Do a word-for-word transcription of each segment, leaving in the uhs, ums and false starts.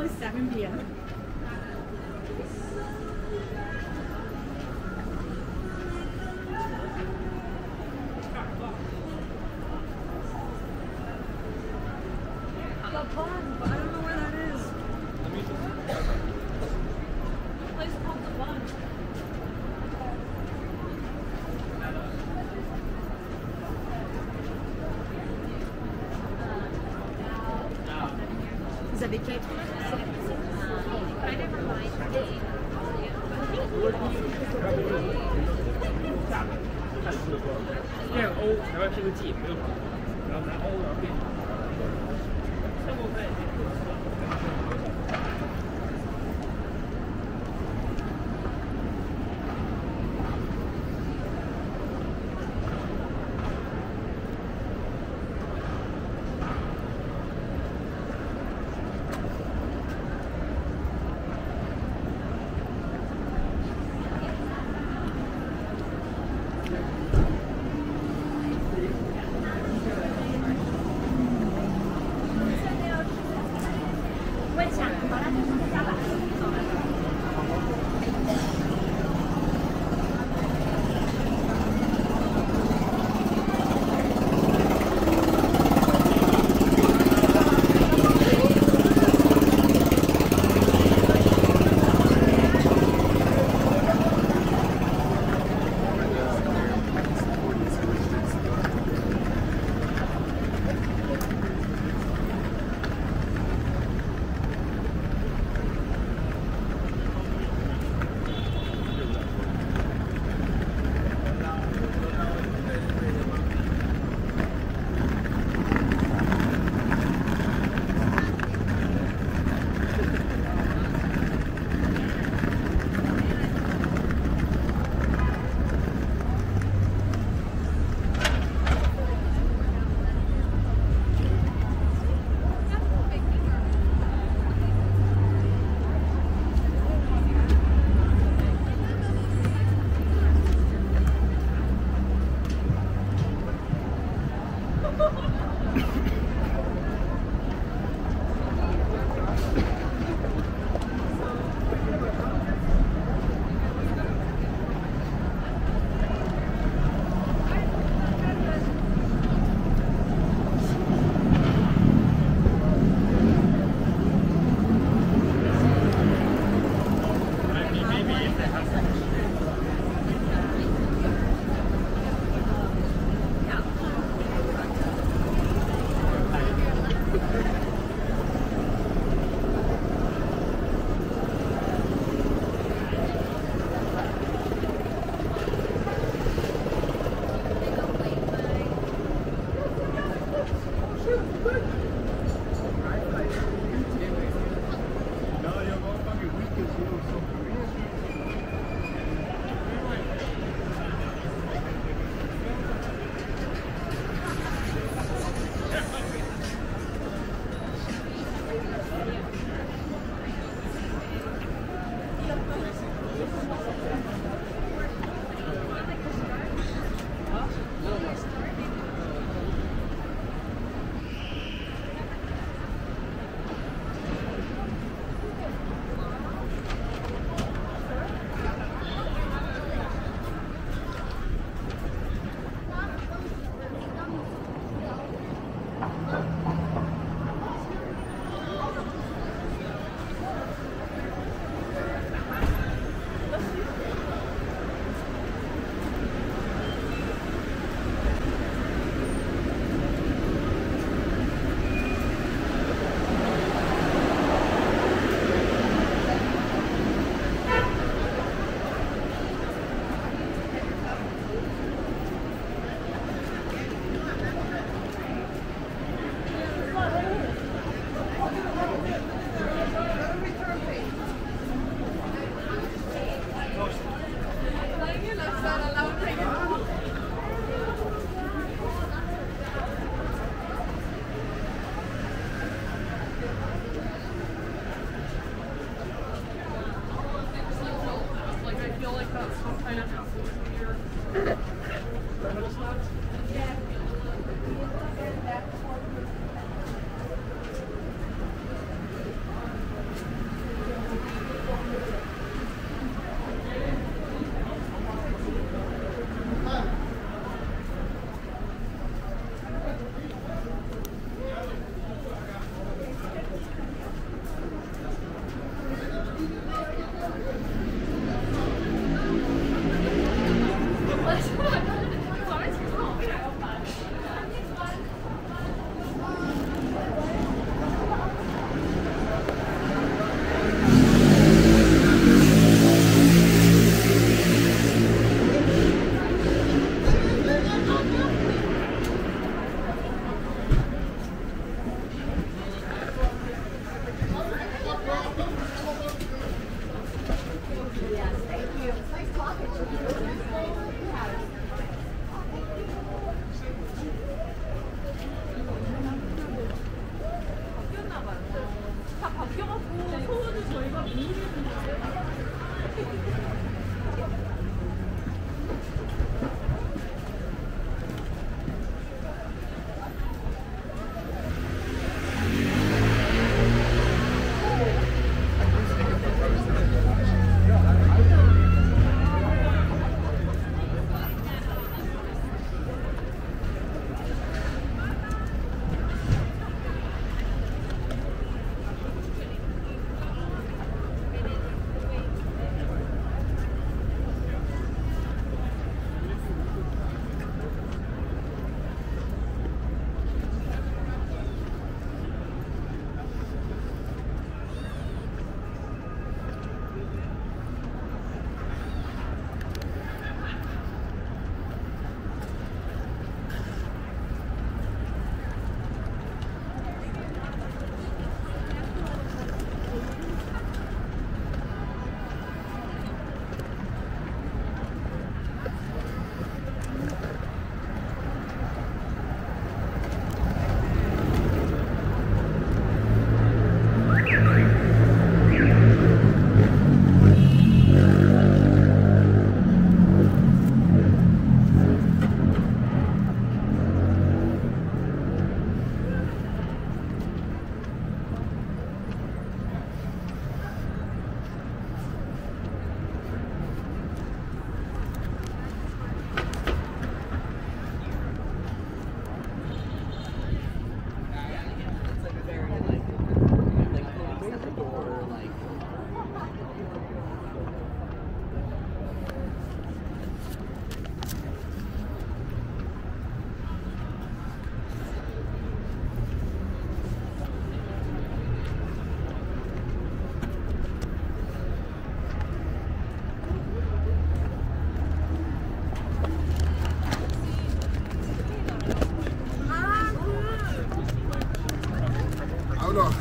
is seven P M The Bun, but I don't know where that is. The place called The Bun. Is that big cake? I never mind. Yeah, O 台湾这个 G 没有，然后拿 O 然后变。 Hold on.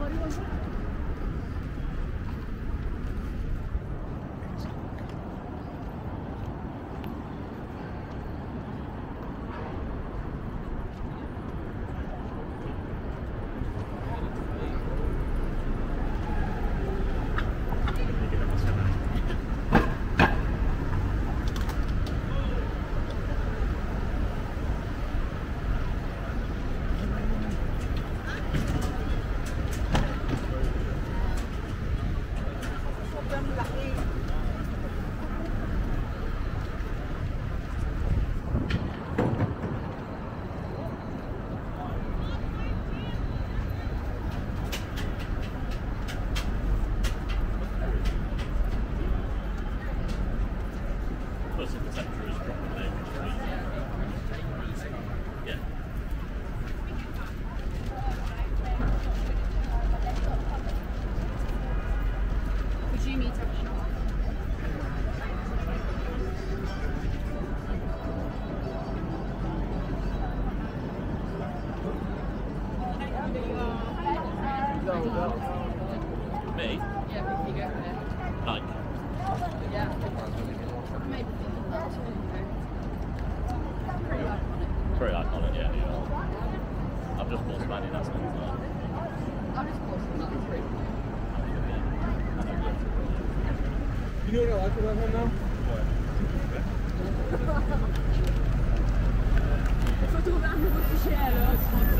Me? Yeah, if you go for it. Like? Yeah. Maybe that's pretty iconic. Pretty iconic, yeah, yeah. I've just bought some Adidas ones as well. I've just bought some that's pretty cool. You know what I like about him now? Il faut trouver un nouveau fichier alors.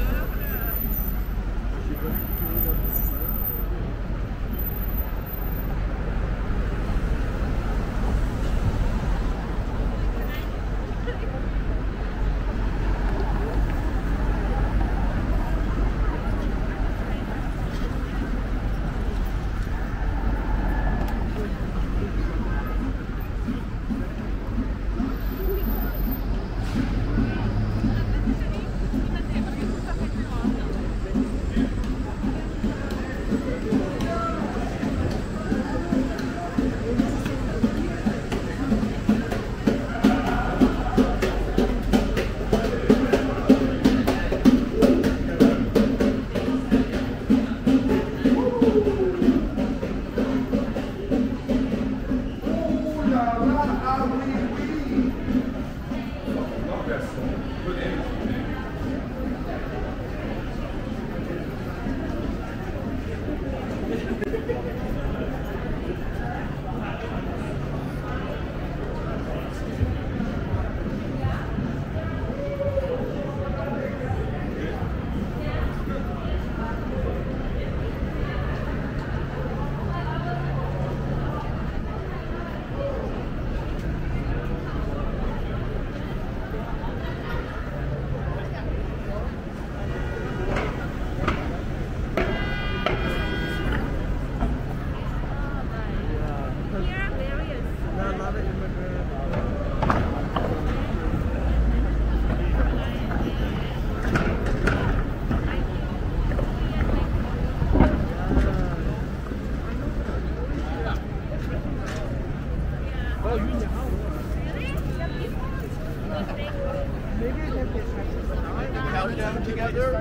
Countdown together.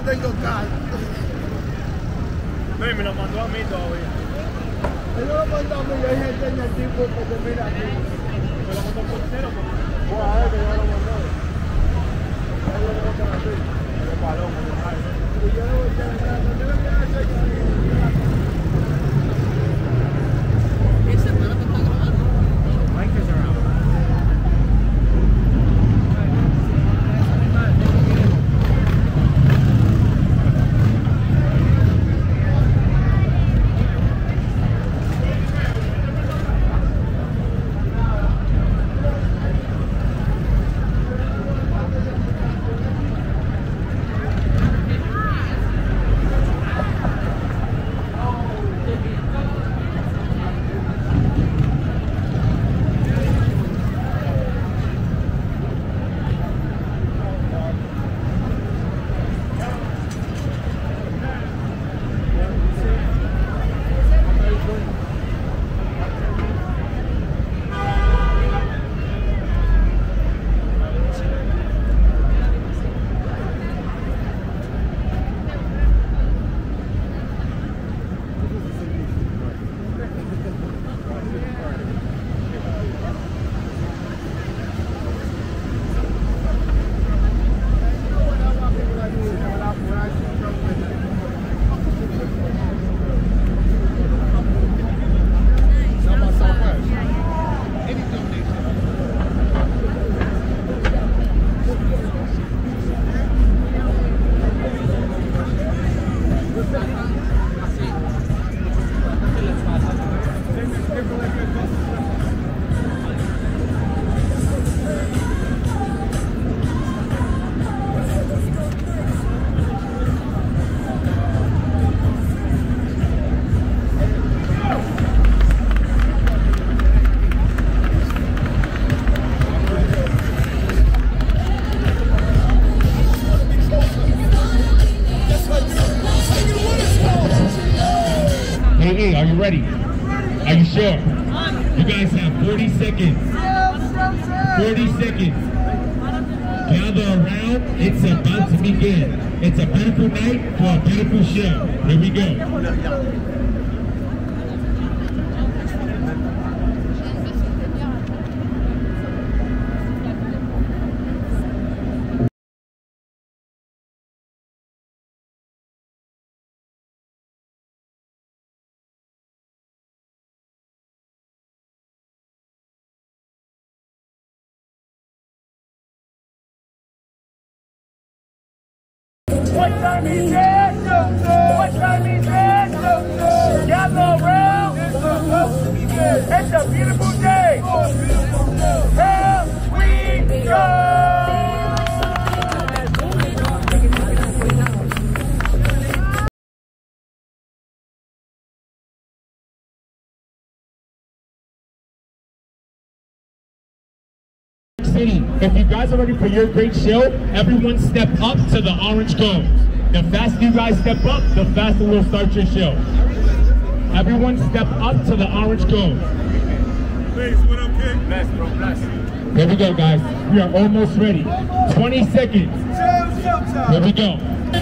tengo carro. No, y me lo mandó a mí todavía. Él no lo mandó a mí, yo dije, enseña el tipo porque mira aquí. Me lo mandó por cero. Pues a ver que yo lo mandó. Él lo mandó así. El balón, y yo no voy a echar nada. Yo le voy a echar Ese hermano te está grabando. Hay que cerrar. Hey, are you ready? Are you sure? You guys have forty seconds. forty seconds. Gather around. It's about to begin. It's a beautiful night for a beautiful show. Here we go. What time is it? What time is it? Gather around. It's a beautiful day. Here we go. City. If you guys are ready for your great show, everyone step up to the orange cones. The faster you guys step up, the faster we'll start your show. Everyone step up to the orange cones. Mace, what up, kid? Bless, bro, bless. Here we go, guys. We are almost ready. twenty seconds. Here we go.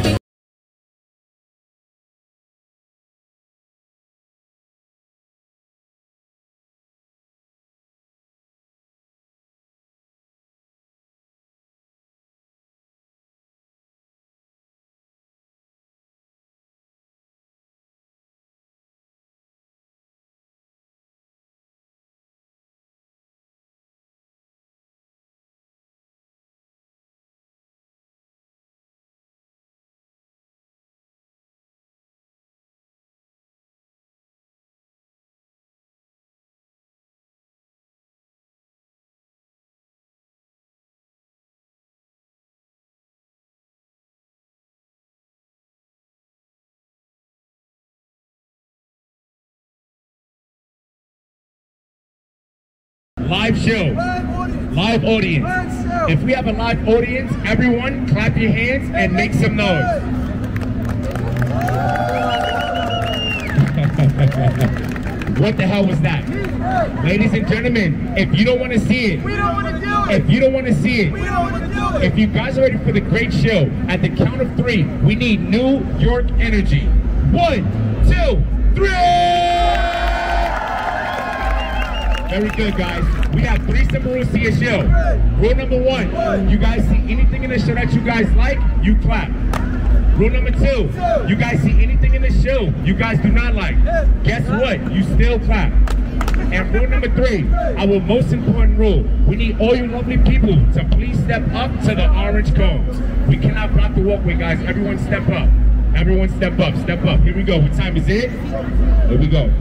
Live show, live audience. If we have a live audience, everyone clap your hands and make some noise. What the hell was that? Ladies and gentlemen, if you don't want to see it, We don't want to do it. if you don't want to see We it, don't want to do it. if you guys are ready for the great show, at the count of three, we need New York energy. One, two, three! Very good, guys. We have three simple rules to your show. Rule number one, you guys see anything in the show that you guys like, you clap. Rule number two, you guys see anything in the show you guys do not like, guess what? You still clap. And rule number three, our most important rule, we need all you lovely people to please step up to the orange cones. We cannot block the walkway, guys. Everyone step up. Everyone step up, step up. Here we go. What time is it? Here we go.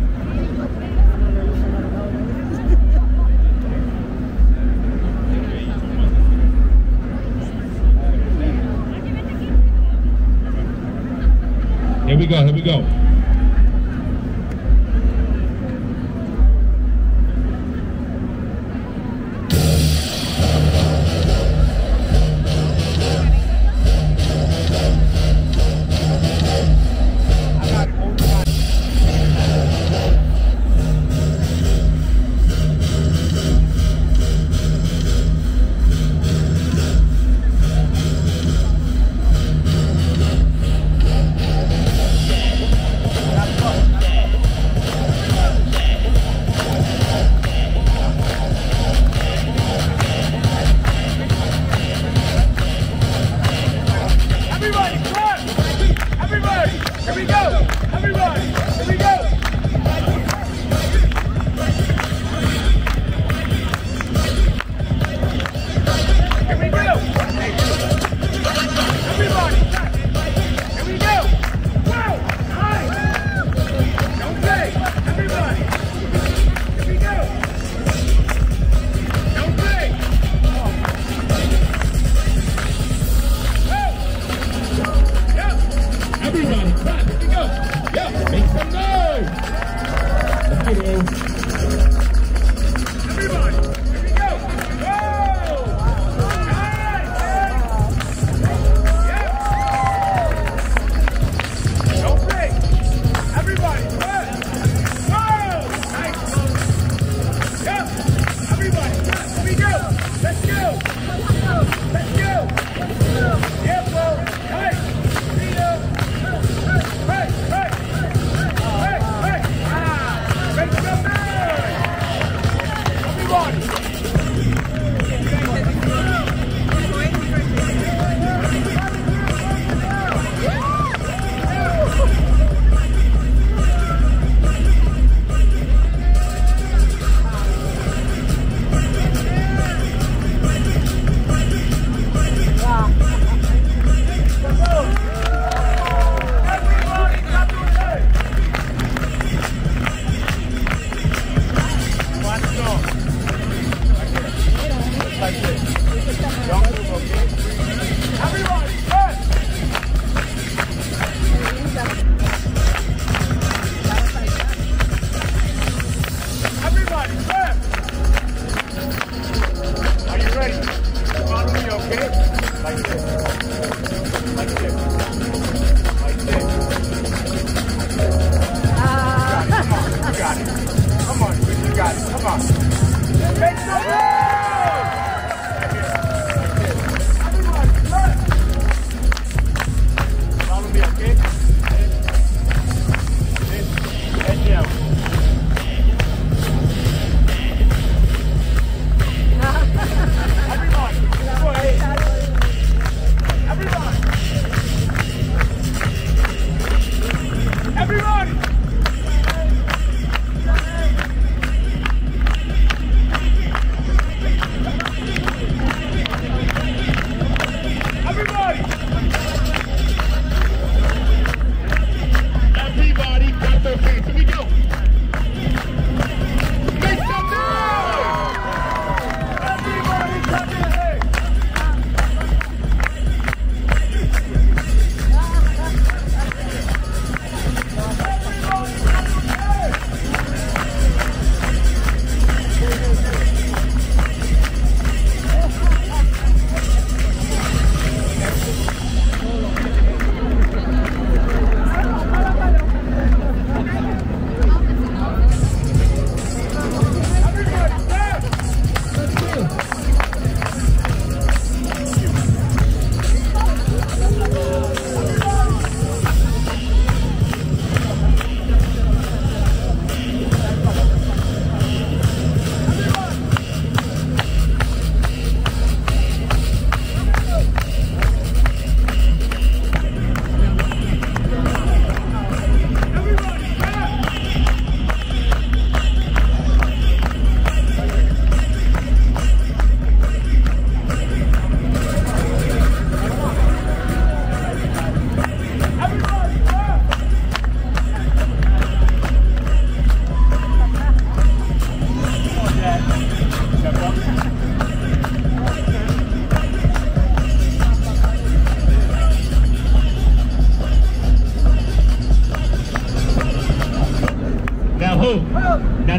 Here we go, here we go.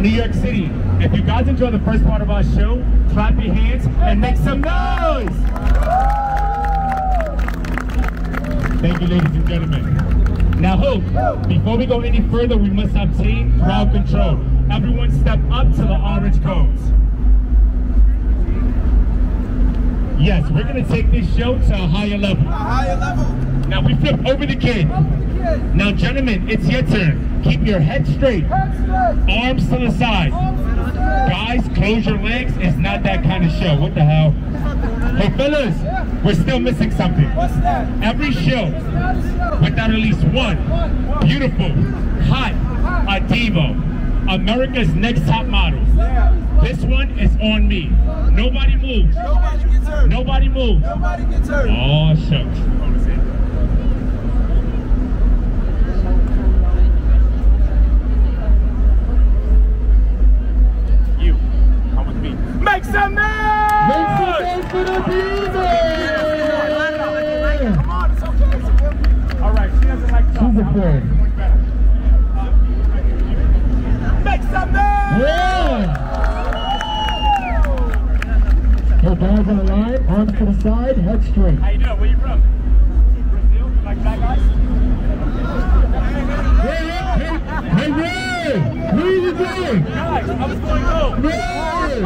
New York City. If you guys enjoy the first part of our show, clap your hands and make some noise. Thank you, ladies and gentlemen. Now, Hope, before we go any further, we must obtain crowd control. Everyone step up to the orange cones. Yes, we're going to take this show to a higher level. A higher level. Now, we flip over the kid. Now, gentlemen, it's your turn. Keep your head straight. Arms to the side. Guys, close your legs. It's not that kind of show. What the hell? Hey, fellas, we're still missing something. What's that? Every show, without at least one beautiful, hot, a diva, America's Next Top Model. This one is on me. Nobody moves. Nobody gets hurt. Nobody moves. Nobody gets hurt. Oh, shucks. You, come with me. Make some noise! Make some noise for the diva! Come on, it's okay. All right, she doesn't like to talk. She's a pro. Make some noise! Yeah! Hey, guys on the line, arms to the side, head straight. How you doing? Where you from? Brazil? You like black guys? Hey, hey, hey, Ray! What are you doing? Guys, I was going home. Ray!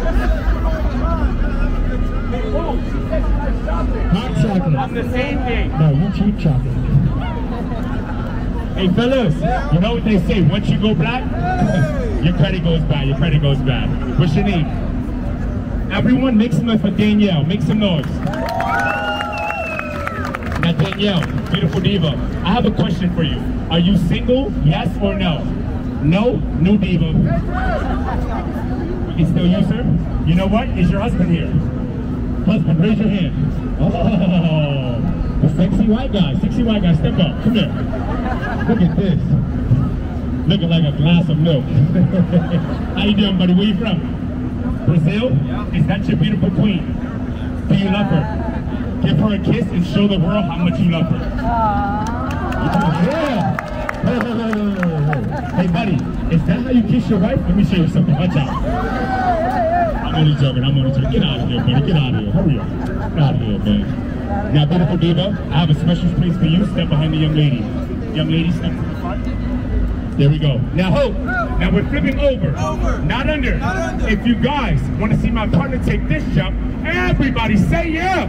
Oh, she said she likes chocolate. Hot chocolate. I'm the same thing. No, you cheap chocolate. Hey, fellas, you know what they say? Once you go black, your credit goes bad. Your credit goes bad. What's your name? Everyone, make some noise for Danielle. Make some noise. Now, Danielle, beautiful diva, I have a question for you. Are you single? Yes or no? No? New diva. It's still you, sir? You know what? Is your husband here? Husband, raise your hand. Oh, the sexy white guy. Sexy white guy, step up. Come here. Look at this. Looking like a glass of milk. How you doing, buddy? Where you from? Brazil? Yeah. Is that your beautiful queen? Do you love her? Give her a kiss and show the world how much you love her. Yeah. Hey, hey, hey, hey, hey. Hey, buddy, is that how you kiss your wife? Let me show you something. Watch out. I'm only joking. I'm only joking. Get out of here, buddy. Get out of here. Hurry up. Get out of here, man. Now, beautiful diva, I have a special place for you. Step behind the young lady. Young lady, step to the front. There we go. Now, Hope. Now we're flipping over. Over. Not under. Not under. If you guys want to see my partner take this jump, everybody say yeah.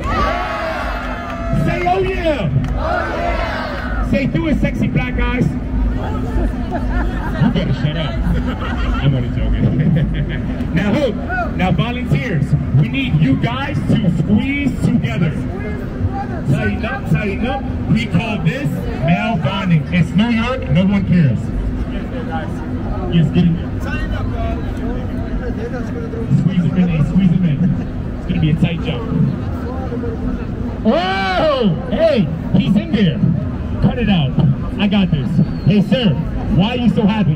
Yeah. Say oh yeah. Oh yeah. Say do it, sexy black guys. You better shut up. I'm only joking. Now, Hope. Now, volunteers. We need you guys to squeeze together. Tighten up, tighten up. We call this male bonding. It's New York, no one cares. Yes, get in there. Tighten up, guys. Squeeze him in, hey, squeeze him in. It's gonna be a tight jump. Oh! Hey, he's in there. Cut it out. I got this. Hey, sir, why are you so happy?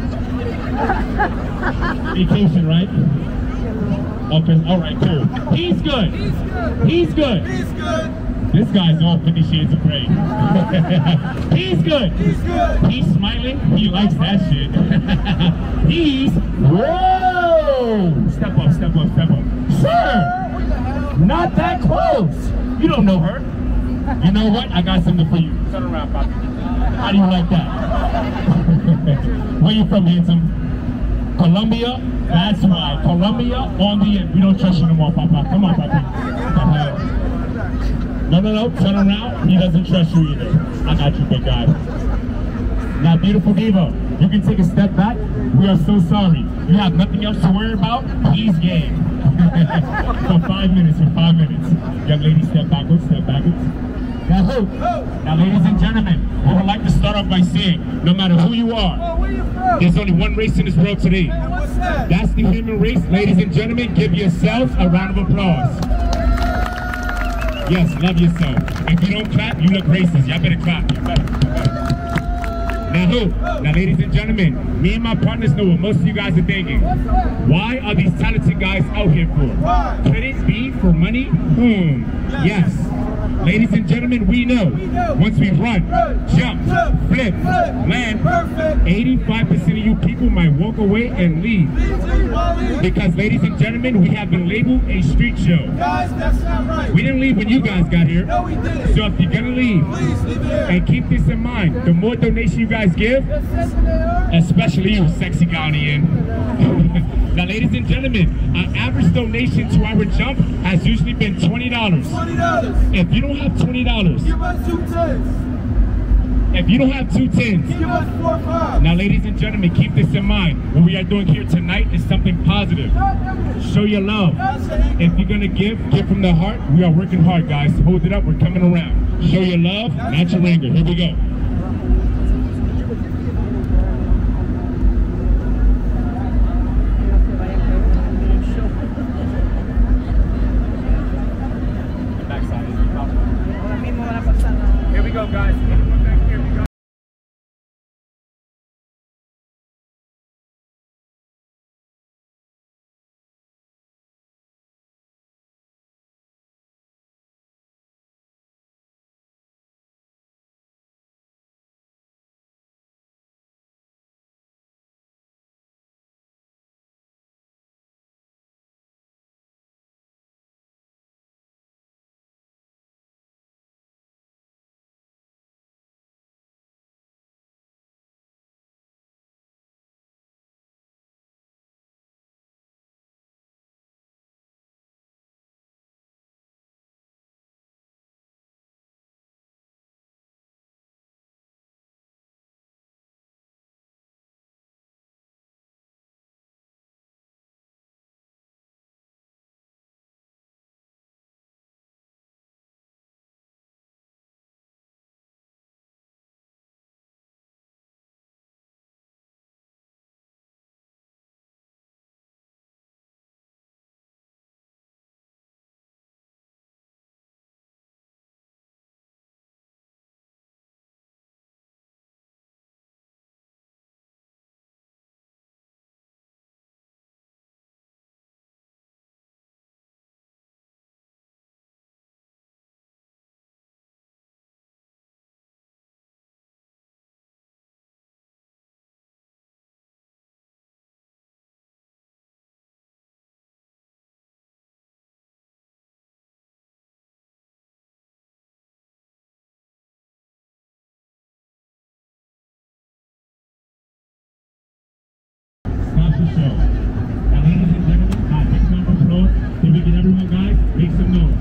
Vacation, right? Okay, all right, cool. He's good. He's good. He's good. This guy's all fifty shades of gray. He's good. He's good. He's smiling. He likes that shit. He's, whoa! Step up, step up, step up. Sir! Not that close. You don't know her. You know what? I got something for you. Turn around, Poppy. How do you like that? Where you from, handsome? Colombia? That's right. Colombia on the end. We don't trust you no more, Papa. Come on, Papa. No, no, no. Turn around. He doesn't trust you either. I got you, big guy. Now, beautiful diva, you can take a step back. We are so sorry. You have nothing else to worry about. Please game. For five minutes, for five minutes. Young lady, step backwards, step backwards. Now, Hope. Now, ladies and gentlemen, we would like to start off by saying, no matter who you are, oh, where you from? There's only one race in this world today. Hey, what's that? That's the human race. Ladies and gentlemen, give yourselves a round of applause. Yes, love yourself. If you don't clap, you look racist. Y'all better clap. You better. You better. Now, Hope. Now, ladies and gentlemen, me and my partners know what most of you guys are thinking. Why are these talented guys out here for? Could it be for money? Hmm. Yes. Ladies and gentlemen, we know once we run, jump, flip, land, eighty-five percent of you people might walk away and leave. Because, ladies and gentlemen, we have been labeled a street show. Guys, that's not right. We didn't leave when you guys got here. No, we didn't. So if you're gonna leave, Please leave it there. and keep this in mind, the more donation you guys give, especially you, sexy Ghanaian. Now, ladies and gentlemen, our average donation to our jump has usually been twenty dollars. twenty dollars. If you don't have twenty dollars, Give us two tens. if you don't have two tens, Give us four fives. now, ladies and gentlemen, keep this in mind. What we are doing here tonight is something positive. Show your love. If you're gonna give, give from the heart. We are working hard, guys. Hold it up. We're coming around. Show your love, not your anger. Here we go. Here we go, guys. Anyone back here? We go. Show. Now, ladies and gentlemen, uh, big round of applause. Can we get everyone, guys? Make some noise.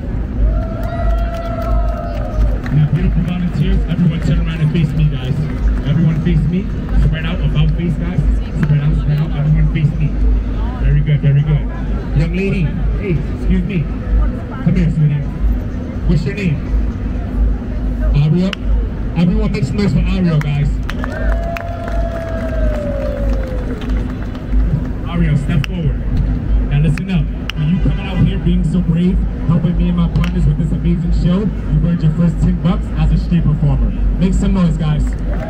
Now, beautiful volunteers, everyone turn around and face me, guys. Everyone face me. Spread out, about face, guys. Spread out, spread out. Everyone face me. Very good, very good. Young lady, hey, excuse me. Come here, sweetie. What's your name? Ariel. Everyone make some noise for Ariel, guys. Ariel, step forward. Now listen up. When you coming out here being so brave, helping me and my partners with this amazing show, you earned your first ten bucks as a street performer. Make some noise, guys.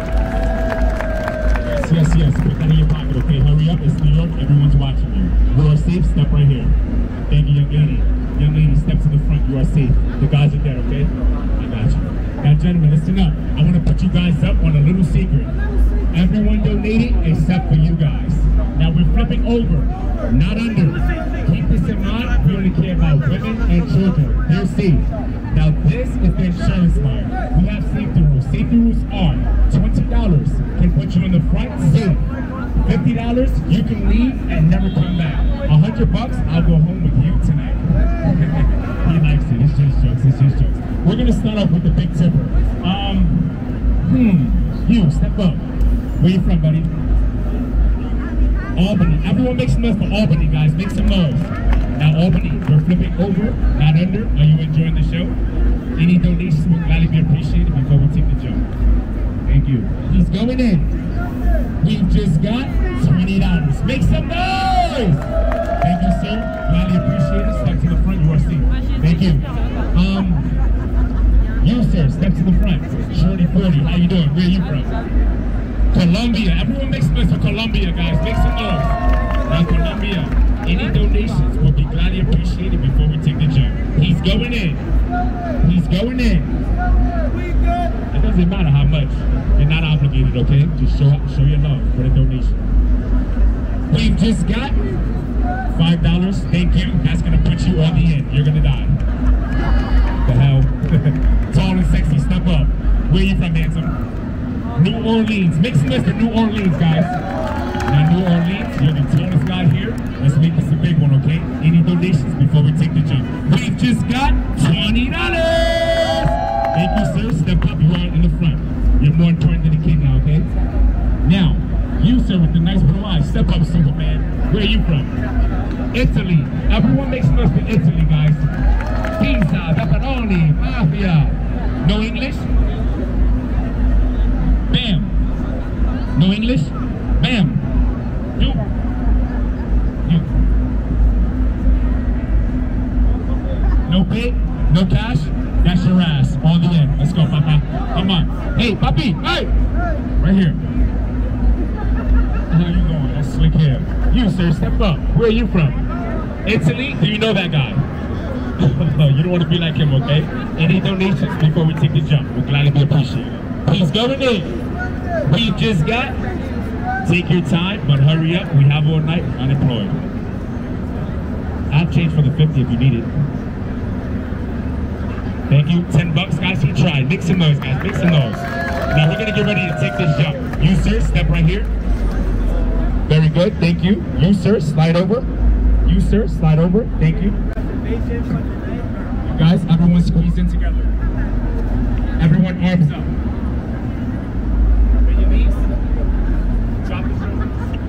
Yes, yes, yes. Put that in your pocket, okay? Hurry up. It's New York. Everyone's watching you. You are safe. Step right here. Thank you, young lady. Young lady, step to the front. You are safe. The guys are there, okay? I got you. Now, gentlemen, listen up. I want to put you guys up on a little secret. Everyone donated except for you guys. Now we're flipping over, not under. Keep this in mind, we only care about women and children. They're safe. Now this is the insurance line. We have safety rules. Safety rules are twenty dollars can put you in the front, safe. fifty dollars, you can leave and never come back. one hundred bucks, I'll go home with you tonight. He likes it, it's just jokes, it's just jokes. We're gonna start off with the big tipper. Um, hmm, you, step up. Where you from, buddy? Albany. Everyone make some noise for Albany, guys. Make some noise. Now, Albany, we're flipping over, not under. Are you enjoying the show? Any donations will gladly be appreciated before we take the jump. Thank you. He's going in. We've just got twenty dollars. Make some noise! Thank you, sir. Gladly appreciated. Step to the front. You are safe. Thank you. Um, you, sir, step to the front. Shorty forty. How you doing? Where are you from? Colombia. Everyone make some noise for Colombia, guys. Make some noise. Now, Colombia, any donations will be gladly appreciated before we take the jump. He's going in. He's going in. doesn't matter how much. You're not obligated, okay? Just show show your love for the donation. We've just got five dollars. Thank you. That's gonna put you on the end. You're gonna die. The hell? Tall and sexy, step up. Where you from, handsome? New Orleans. Make some noise for New Orleans, guys. Now, New Orleans, you're the tallest guy here. Let's make this a big one, okay? Any donations before we take the jump? We've just got twenty dollars. Thank you, sir. Step up. You are in the front. You're more important than a kid now, okay? Now, you, sir, with the nice blue eyes. Step up, Superman. Where are you from? Italy. Everyone make some noise for Italy, guys. Pizza, pepperoni, mafia. No English? Bam. No English? Bam. You. You. No pay? No cash? That's your ass. All the end. Let's go, Papa. Come on. Hey, Papi. Hey. Right here. How you going? That's slick hair. You, sir, step up. Where are you from? Italy? Do you know that guy? You don't want to be like him, okay? Any donations before we take the jump? We'll gladly be appreciated. Please go in. We just got. Take your time, but hurry up. We have all night. We're unemployed. I'll change for the fifty if you need it. Thank you. Ten bucks, guys. He tried. Make some noise, guys. Make some noise. Now we're gonna get ready to take this jump. You, sir, step right here. Very good. Thank you. You, sir, slide over. You, sir, slide over. Thank you. You guys, everyone squeeze in together. Everyone arms up. Bend your knees. Drop your shoulders.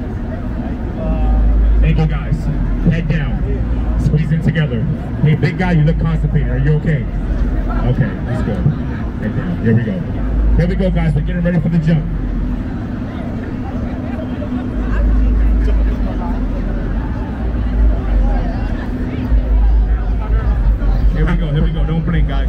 Thank you, guys. Head down. Squeeze in together. Hey, big guy, you look constipated. Are you okay? Okay, let's go. Head down. Here we go. Here we go, guys. We're getting ready for the jump. Here we go, here we go. Don't blink, guys.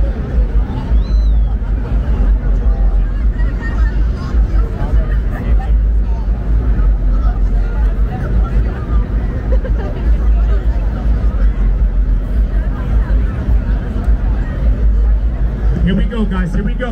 Here we go, guys. Here we go.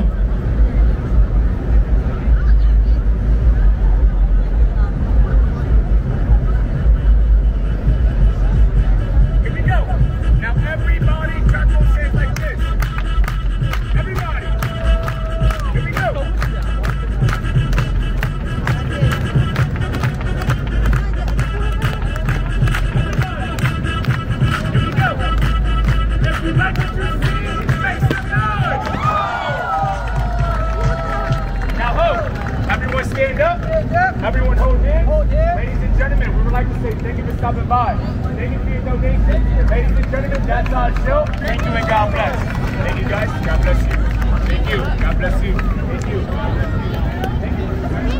Stand up. Everyone hold in. Ladies and gentlemen, we would like to say thank you for stopping by. Thank you for your donation. Ladies and gentlemen, that's our show. Thank you and God bless. Thank you, guys. God bless you. Thank you. God bless you. Thank you. Thank you.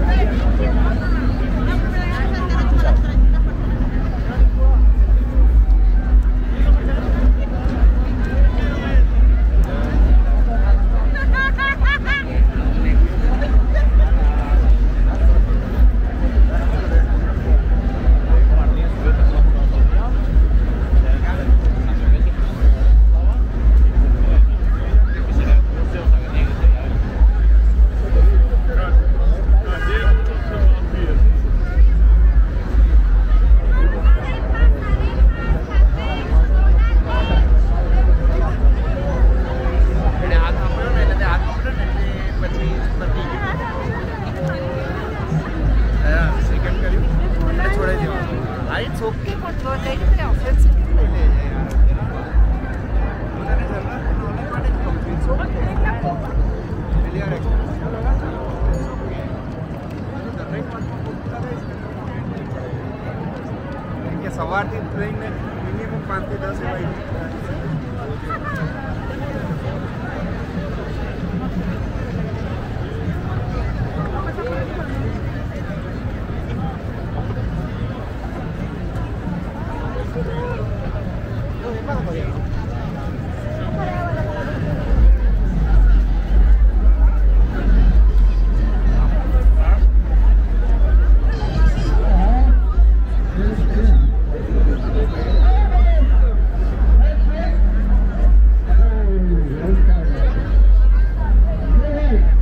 સવારથી લઈને minimum પાંચથી દસ એવા Hey!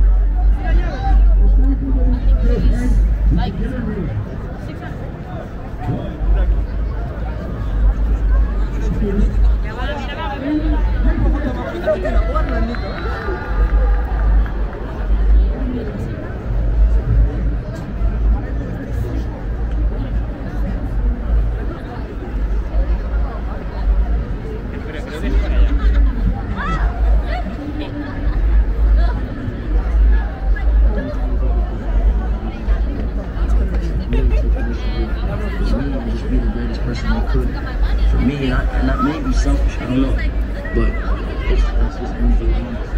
person you could. For me, and I, and I may be selfish, I don't know. But it's, it's just me.